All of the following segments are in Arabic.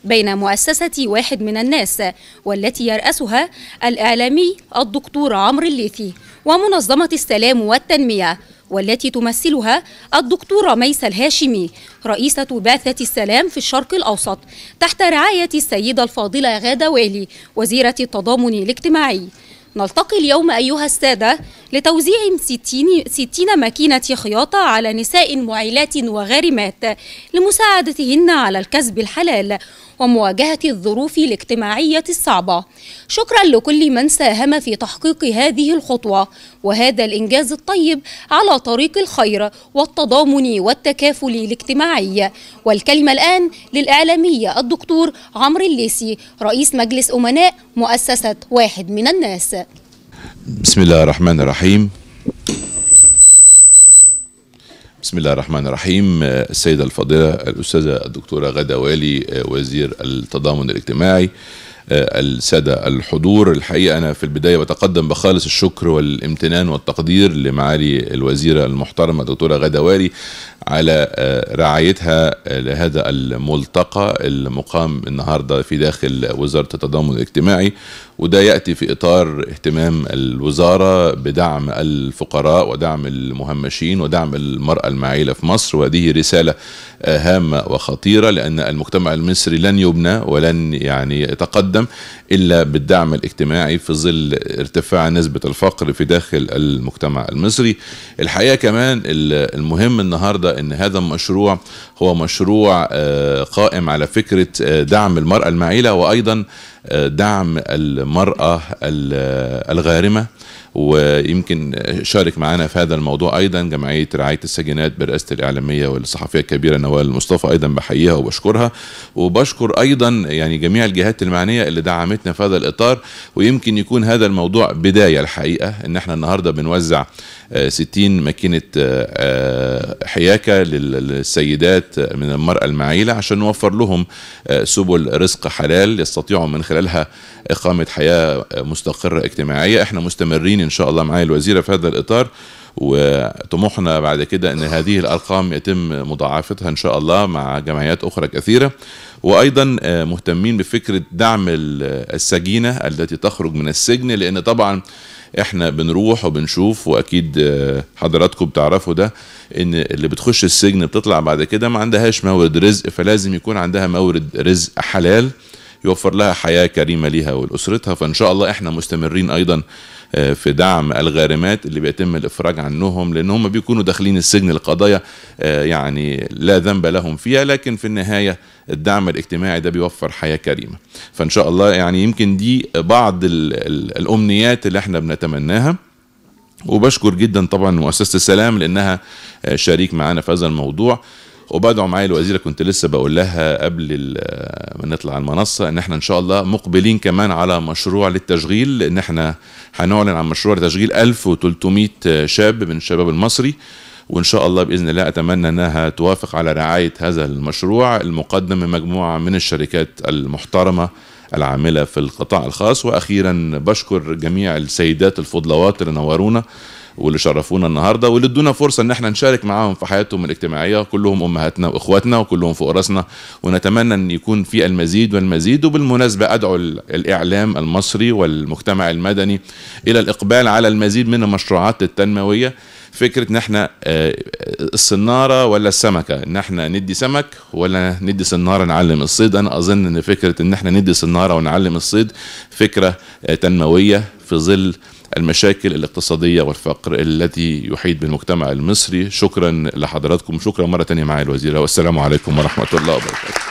بين مؤسسة واحد من الناس والتي يرأسها الإعلامي الدكتور عمرو الليثي ومنظمة السلام والتنمية والتي تمثلها الدكتورة ميسة الهاشمي رئيسة بعثة السلام في الشرق الأوسط تحت رعاية السيدة الفاضلة غادة والي وزيرة التضامن الاجتماعي. نلتقي اليوم أيها السادة لتوزيع 60 ماكينة خياطة على نساء معيلات وغارمات لمساعدتهن على الكسب الحلال ومواجهة الظروف الاجتماعية الصعبة. شكرا لكل من ساهم في تحقيق هذه الخطوة وهذا الإنجاز الطيب على طريق الخير والتضامن والتكافل الاجتماعي. والكلمة الآن للإعلامي الدكتور عمرو الليثي رئيس مجلس أمناء مؤسسة واحد من الناس. بسم الله الرحمن الرحيم. بسم الله الرحمن الرحيم. السيدة الفاضلة الأستاذة الدكتورة غادة والي وزير التضامن الاجتماعي، السادة الحضور، الحقيقة أنا في البداية بتقدم بخالص الشكر والامتنان والتقدير لمعالي الوزيرة المحترمة الدكتورة غادة والي على رعايتها لهذا الملتقى المقام النهاردة في داخل وزارة التضامن الاجتماعي، وده يأتي في إطار اهتمام الوزارة بدعم الفقراء ودعم المهمشين ودعم المرأة المعيلة في مصر. وهذه رسالة هامة وخطيرة، لأن المجتمع المصري لن يبنى ولن يتقدم إلا بالدعم الاجتماعي في ظل ارتفاع نسبة الفقر في داخل المجتمع المصري. الحقيقة كمان المهم النهاردة أن هذا المشروع هو مشروع قائم على فكرة دعم المرأة المعيلة وأيضا دعم المرأة الغارمة، ويمكن شارك معنا في هذا الموضوع أيضا جمعية رعاية السجينات برئاسة الإعلامية والصحفية الكبيرة نوال مصطفى، أيضا بحييها وبشكرها، وبشكر أيضا جميع الجهات المعنية اللي دعمتنا في هذا الإطار. ويمكن يكون هذا الموضوع بداية الحقيقة إن احنا النهاردة بنوزع 60 ماكينة حياكة للسيدات من المرأة المعيلة عشان نوفر لهم سبل رزق حلال يستطيعوا من خلالها إقامة حياة مستقرة اجتماعية. احنا مستمرين إن شاء الله معالي الوزيرة في هذا الإطار، وطموحنا بعد كده أن هذه الأرقام يتم مضاعفتها إن شاء الله مع جمعيات أخرى كثيرة. وأيضا مهتمين بفكرة دعم السجينة التي تخرج من السجن، لأن طبعا احنا بنروح وبنشوف، واكيد حضراتكم بتعرفوا ده، ان اللي بتخش السجن بتطلع بعد كده ما عندهاش مورد رزق، فلازم يكون عندها مورد رزق حلال يوفر لها حياة كريمة ليها ولأسرتها. فإن شاء الله احنا مستمرين أيضا في دعم الغارمات اللي بيتم الإفراج عنهم، لأن هم بيكونوا داخلين السجن لقضايا لا ذنب لهم فيها، لكن في النهاية الدعم الاجتماعي ده بيوفر حياة كريمة. فإن شاء الله يمكن دي بعض الأمنيات اللي احنا بنتمناها. وبشكر جدا طبعا مؤسسة السلام لأنها شريك معانا في هذا الموضوع. وبدعو معايا الوزيرة، كنت لسه بقول لها قبل ما نطلع المنصة ان احنا ان شاء الله مقبلين كمان على مشروع للتشغيل، لان احنا هنعلن عن مشروع لتشغيل 1300 شاب من الشباب المصري، وان شاء الله باذن الله اتمنى انها توافق على رعاية هذا المشروع المقدم من مجموعة من الشركات المحترمة العاملة في القطاع الخاص. واخيرا بشكر جميع السيدات الفضلوات اللي نورونا واللي شرفونا النهارده واللي ادونا فرصه ان احنا نشارك معاهم في حياتهم الاجتماعيه، كلهم امهاتنا واخواتنا وكلهم فوق راسنا، ونتمنى ان يكون في المزيد والمزيد. وبالمناسبه ادعو الاعلام المصري والمجتمع المدني الى الاقبال على المزيد من المشروعات التنمويه. فكره ان احنا الصناره ولا السمكه، ان احنا ندي سمك ولا ندي صناره نعلم الصيد. انا اظن ان فكره ان احنا ندي صناره ونعلم الصيد فكره تنمويه في ظل المشاكل الاقتصادية والفقر التي يحيط بالمجتمع المصري. شكرا لحضراتكم، شكرا مرة تانية معالي الوزيرة، والسلام عليكم ورحمة الله وبركاته.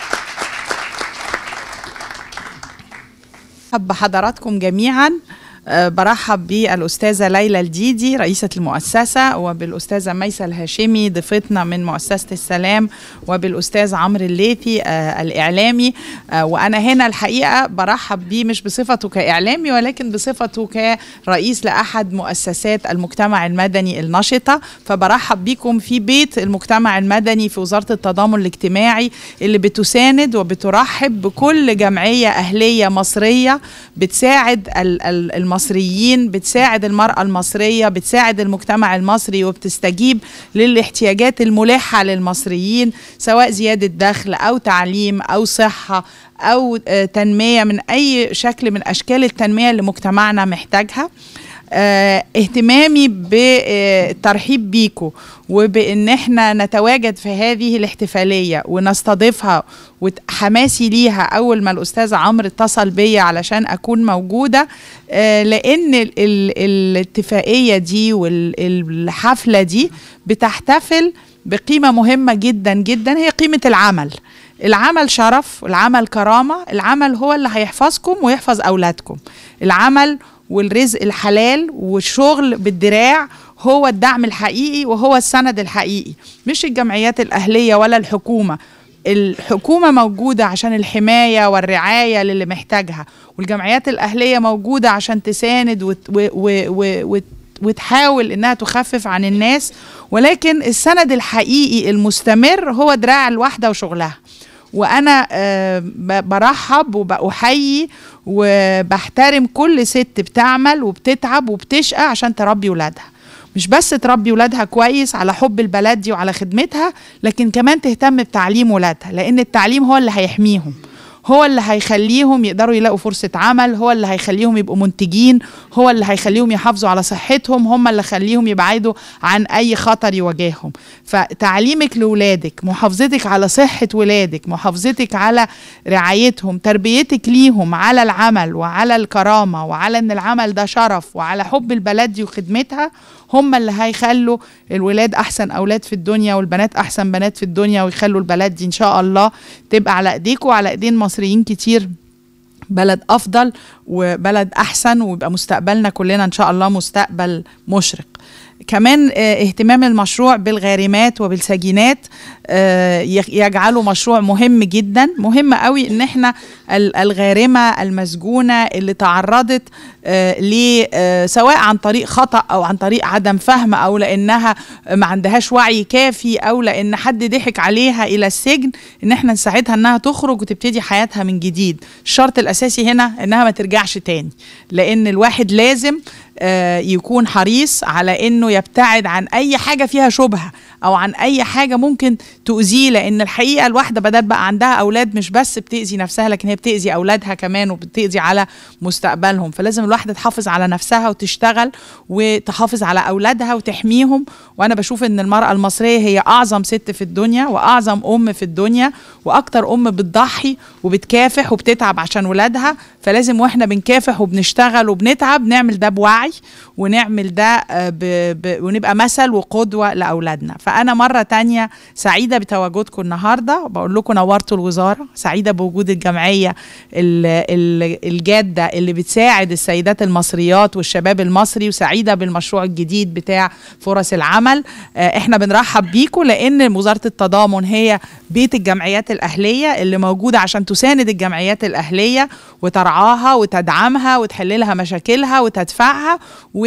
حب حضراتكم جميعا. برحب بالأستاذة ليلى الديدي رئيسة المؤسسة، وبالأستاذة ميسة الهاشمي ضيفتنا من مؤسسة السلام، وبالأستاذ عمرو الليثي الإعلامي. وأنا هنا الحقيقة برحب بيه مش بصفته كإعلامي ولكن بصفته كرئيس لأحد مؤسسات المجتمع المدني النشطة. فبرحب بكم في بيت المجتمع المدني في وزارة التضامن الاجتماعي اللي بتساند وبترحب بكل جمعية أهلية مصرية بتساعد المصريين المصريين، بتساعد المرأة المصرية، بتساعد المجتمع المصري، وبتستجيب للاحتياجات الملحة للمصريين، سواء زيادة دخل أو تعليم أو صحة أو تنمية من أي شكل من أشكال التنمية اللي مجتمعنا محتاجها. اهتمامي بالترحيب بيكو وبان احنا نتواجد في هذه الاحتفاليه ونستضيفها، وحماسي ليها اول ما الاستاذ عمرو اتصل بيا علشان اكون موجوده، لان الاتفاقيه دي والحفله دي بتحتفل بقيمه مهمه جدا جدا، هي قيمه العمل. العمل شرف، العمل كرامه، العمل هو اللي هيحفظكم ويحفظ اولادكم. العمل والرزق الحلال والشغل بالدراع هو الدعم الحقيقي وهو السند الحقيقي، مش الجمعيات الأهلية ولا الحكومة. الحكومة موجودة عشان الحماية والرعاية للي محتاجها، والجمعيات الأهلية موجودة عشان تساند وتحاول إنها تخفف عن الناس، ولكن السند الحقيقي المستمر هو دراع الواحدة وشغلها. وأنا برحب وبأحيي وبحترم كل ست بتعمل وبتتعب وبتشقى عشان تربي ولادها، مش بس تربي ولادها كويس على حب البلد دي وعلى خدمتها، لكن كمان تهتم بتعليم ولادها، لأن التعليم هو اللي هيحميهم، هو اللي هيخليهم يقدروا يلاقوا فرصة عمل، هو اللي هيخليهم يبقوا منتجين، هو اللي هيخليهم يحافظوا على صحتهم، هم اللي هيخليهم يبعدوا عن أي خطر يواجههم. فتعليمك لولادك، محافظتك على صحة ولادك، محافظتك على رعايتهم، تربيتك ليهم على العمل وعلى الكرامة وعلى أن العمل ده شرف وعلى حب البلد دي وخدمتها، هم اللي هيخلوا الولاد أحسن أولاد في الدنيا والبنات أحسن بنات في الدنيا، ويخلوا البلد دي إن شاء الله تبقى على إيديكم وعلى إيدين مصريين كتير بلد أفضل وبلد أحسن، ويبقى مستقبلنا كلنا إن شاء الله مستقبل مشرق. كمان اهتمام المشروع بالغارمات وبالسجينات يجعله مشروع مهم جدا. مهم قوي ان احنا الغارمة المسجونة اللي تعرضت سواء عن طريق خطأ او عن طريق عدم فهم او لانها ما عندهاش وعي كافي او لان حد ضحك عليها الى السجن، ان احنا نساعدها انها تخرج وتبتدي حياتها من جديد. الشرط الاساسي هنا انها ما ترجعش تاني، لان الواحد لازم يكون حريص على انه يبتعد عن اي حاجة فيها شبهة او عن اي حاجة ممكن تؤذيه، لان الحقيقة الواحدة بدل بقى عندها اولاد مش بس بتأذي نفسها، لكن هي بتأذي اولادها كمان وبتأذي على مستقبلهم. فلازم الواحدة تحافظ على نفسها وتشتغل وتحافظ على اولادها وتحميهم. وانا بشوف ان المرأة المصرية هي اعظم ست في الدنيا واعظم ام في الدنيا واكتر ام بتضحي وبتكافح وبتتعب عشان ولادها. فلازم واحنا بنكافح وبنشتغل وبنتعب نعمل ده بوعي ونعمل ده ونبقى مثل وقدوة لأولادنا. فأنا مرة تانية سعيدة بتواجدكم النهاردة، بقول لكم نورتوا الوزارة، سعيدة بوجود الجمعية الجادة اللي بتساعد السيدات المصريات والشباب المصري، وسعيدة بالمشروع الجديد بتاع فرص العمل. احنا بنرحب بيكم لأن وزارة التضامن هي بيت الجمعيات الأهلية اللي موجودة عشان تساند الجمعيات الأهلية وترعاها وتدعمها وتحل لها مشاكلها وتدفعها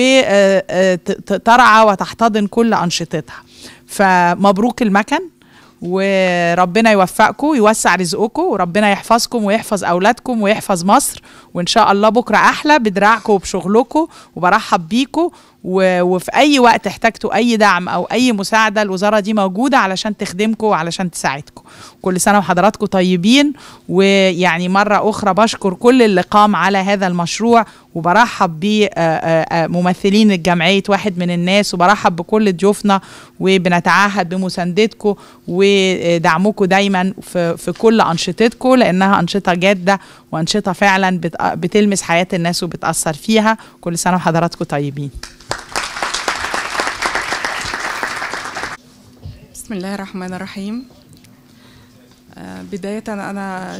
وترعى وتحتضن كل أنشطتها. فمبروك المكن، وربنا يوفقكم ويوسع رزقكم، وربنا يحفظكم ويحفظ أولادكم ويحفظ مصر، وإن شاء الله بكرة أحلى بدراعكم وبشغلكم. وبرحب بيكم، وفي أي وقت احتجتوا أي دعم أو أي مساعدة الوزارة دي موجودة علشان تخدمكم وعلشان تساعدكم. كل سنة وحضراتكم طيبين. ويعني مرة أخرى بشكر كل اللي قام على هذا المشروع، وبرحب بممثلين الجمعية واحد من الناس، وبرحب بكل ضيوفنا، وبنتعهد بمساندتكم ودعمكم دايما في كل أنشطتكم، لأنها أنشطة جادة وأنشطة فعلا بتلمس حياة الناس وبتأثر فيها. كل سنة وحضراتكم طيبين. بسم الله الرحمن الرحيم. بداية أنا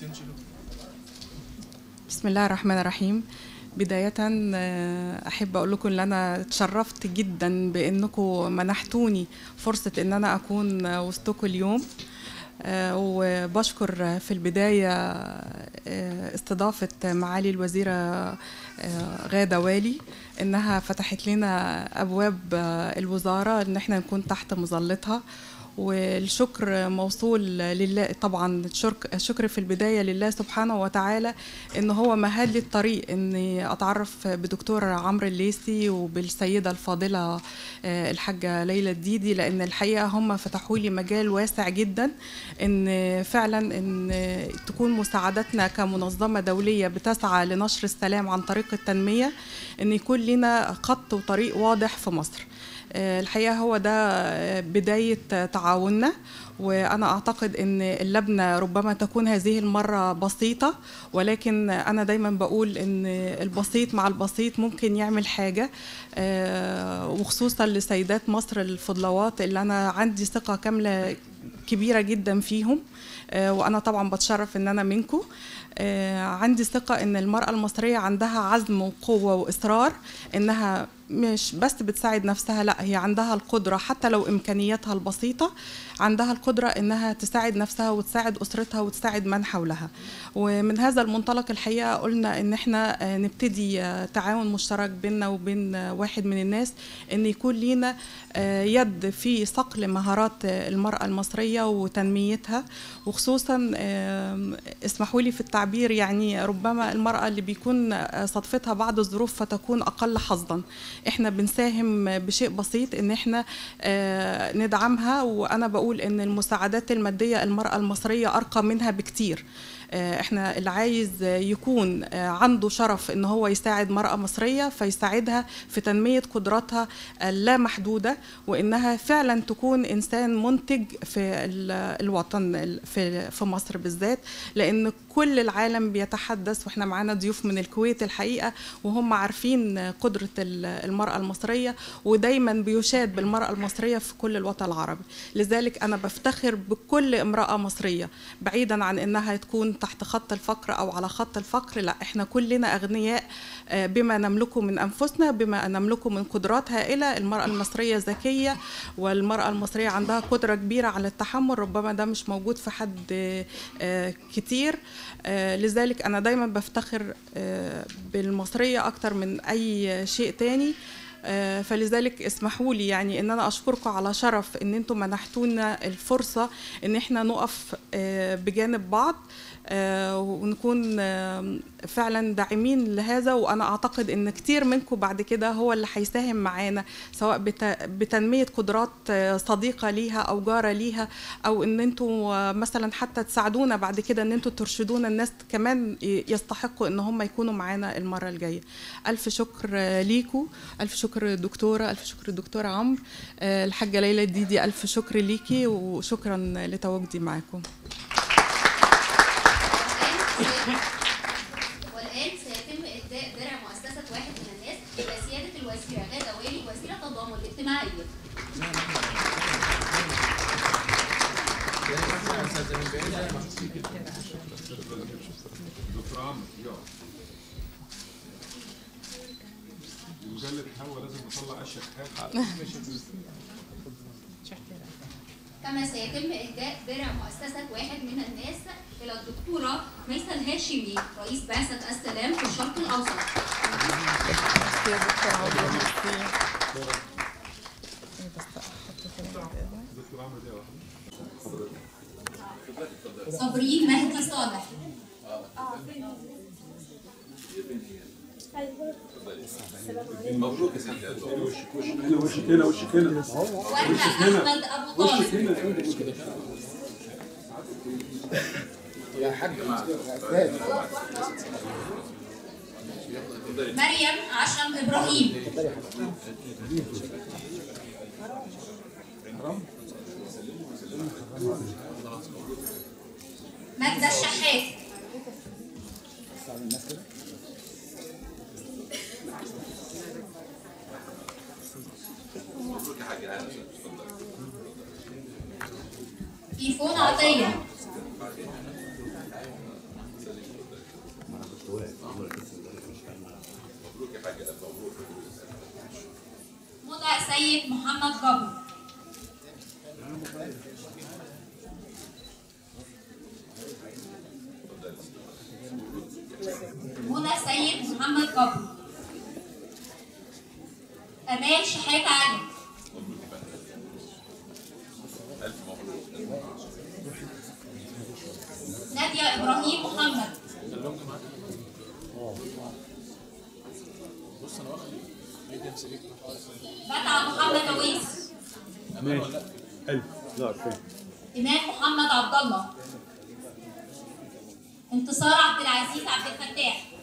بسم الله الرحمن الرحيم. بداية أحب أقول لكم أن أنا اتشرفت جدا بأنكم منحتوني فرصة أن أنا أكون وسطكم اليوم، وبشكر في البداية استضافة معالي الوزيرة غادة والي إنها فتحت لنا أبواب الوزارة إن احنا نكون تحت مظلتها، والشكر موصول لله طبعا. الشكر في البداية لله سبحانه وتعالى إن هو مهد لي الطريق إني أتعرف بدكتور عمرو الليثي وبالسيدة الفاضلة الحاجة ليلى الديدي، لأن الحقيقة هم فتحوا لي مجال واسع جدا إن فعلا إن تكون مساعدتنا كمنظمة دولية بتسعى لنشر السلام عن طريق التنمية، إن يكون لنا خط وطريق واضح في مصر. الحقيقة هو ده بداية تعاوننا، وأنا أعتقد أن اللجنة ربما تكون هذه المرة بسيطة، ولكن أنا دايما بقول أن البسيط مع البسيط ممكن يعمل حاجة، وخصوصا لسيدات مصر الفضلوات اللي أنا عندي ثقة كاملة كبيرة جدا فيهم، وأنا طبعا بتشرف أن أنا منكم. عندي ثقة أن المرأة المصرية عندها عزم وقوة وإصرار، أنها مش بس بتساعد نفسها، لا هي عندها القدرة حتى لو إمكانياتها البسيطة، عندها القدرة إنها تساعد نفسها وتساعد أسرتها وتساعد من حولها. ومن هذا المنطلق الحقيقة قلنا إن إحنا نبتدي تعاون مشترك بيننا وبين واحد من الناس، إن يكون لينا يد في صقل مهارات المرأة المصرية وتنميتها، وخصوصا اسمحوا لي في التعبير يعني ربما المرأة اللي بيكون صدفتها بعض الظروف فتكون أقل حظا، احنا بنساهم بشيء بسيط ان احنا ندعمها. وانا بقول ان المساعدات المادية المرأة المصرية ارقى منها بكتير. احنا اللي عايز يكون عنده شرف ان هو يساعد مرأة مصرية فيساعدها في تنمية قدراتها اللامحدودة، وانها فعلا تكون انسان منتج في الوطن في مصر بالذات، لان كل العالم بيتحدث، واحنا معانا ضيوف من الكويت الحقيقة وهم عارفين قدرة المرأة المصرية، ودايما بيشاد بالمرأة المصرية في كل الوطن العربي. لذلك انا بفتخر بكل امرأة مصرية، بعيدا عن انها تكون تحت خط الفقر أو على خط الفقر، لا إحنا كلنا أغنياء بما نملكه من أنفسنا، بما نملكه من قدرات هائلة. المرأة المصرية ذكية، والمرأة المصرية عندها قدرة كبيرة على التحمل، ربما ده مش موجود في حد كتير. لذلك أنا دايما بفتخر بالمصرية أكتر من أي شيء تاني. فلذلك اسمحوا لي يعني ان انا اشكركم على شرف ان انتم منحتونا الفرصه ان احنا نقف بجانب بعض ونكون فعلا داعمين لهذا. وانا اعتقد ان كتير منكم بعد كده هو اللي هيساهم معانا، سواء بتنميه قدرات صديقه ليها او جاره ليها، او ان انتم مثلا حتى تساعدونا بعد كده ان انتم ترشدونا الناس كمان يستحقوا ان هم يكونوا معانا المره الجايه. الف شكر ليكم، الف شكر دكتوره، الف شكر دكتوره عمرو، الحاجه ليلى الديدي الف شكر ليكي، وشكرا لتواجدي معاكم. والآن سيتم إهداء درع مؤسسة واحد من الناس إلى سيادة الوزيرة غادة والي وزيرة التضامن الاجتماعي. مجلة هوا لازم نطلع اشياء. كما سيتم إهداء درع مؤسسة واحد من الناس إلى الدكتورة ميسة الهاشمي رئيس بعثة السلام في الشرق الأوسط. صابرين مهدي صالح. مبروك يا سيدي. وشك هنا وشك هنا. أحمد أبو طالب. يا حاج مريم عشرم إبراهيم. مجدة الشحات. إيفون عطية. مطع سيد محمد جبر. منى سيد محمد جبر. امال شحات علي. نادية إبراهيم محمد. بدعة محمد أويس. ماشي. ألف. لا فين؟ إيمان محمد عبد الله. انتصار عبد العزيز عبد الفتاح.